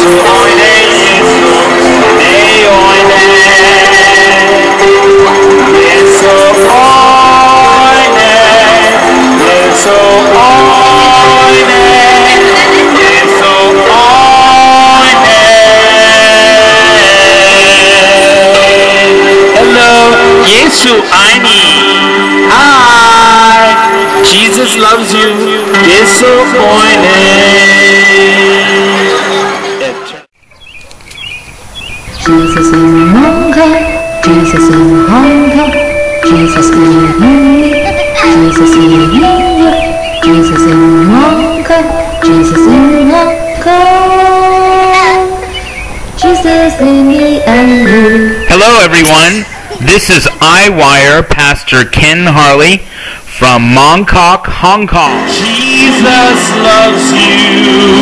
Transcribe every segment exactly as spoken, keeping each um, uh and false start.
oine, Yesu, ne oine. Yesu oine, Yesu oine, Yesu oine. Hello, Yesu aini. Hi, Jesus loves you. Yesu oine. Jesus in Mongkok, Jesus in Hong Kong, Jesus in India, Jesus in New York, Jesus in Mongkok, Jesus in Hong Kong, Jesus in me and you. Hello everyone, this is IWIRE Pastor Ken Harley from Mongkok, Hong Kong. Jesus loves you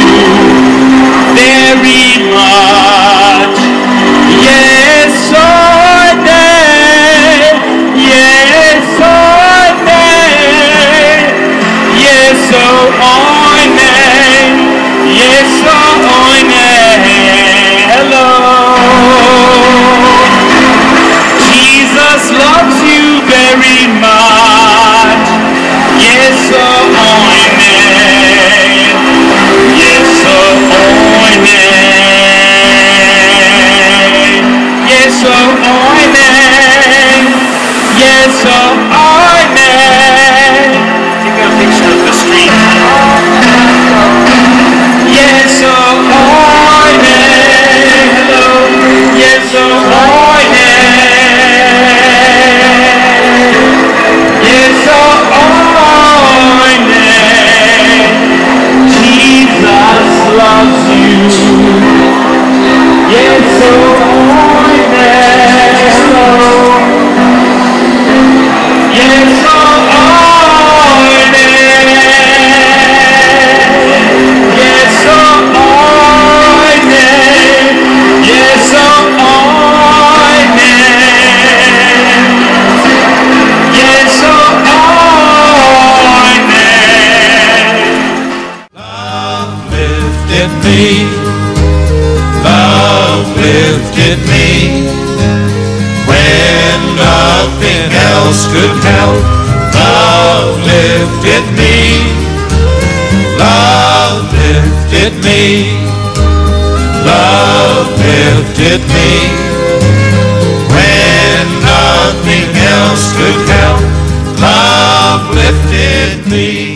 very much. Yes, I did. Yes, I did. Yes, I did. Yes, I did. Hello. Jesus loves you very much. Yes, I did. Yes, I did. Yes, oh, I may. Yes, oh, I may. Take a picture of the street. Yes, oh, I may. Hello. Yes, oh, I may. Yes, oh, I may. Jesus loves you. Yes, oh, I may. Yes, oh, I may. Yes, oh, I may. Yes, oh, I may. Yes, oh, I may. Love lifted me. Love lifted me when nothing else could help. Love lifted me. Love lifted me. Love lifted me when nothing else could help. Love lifted me.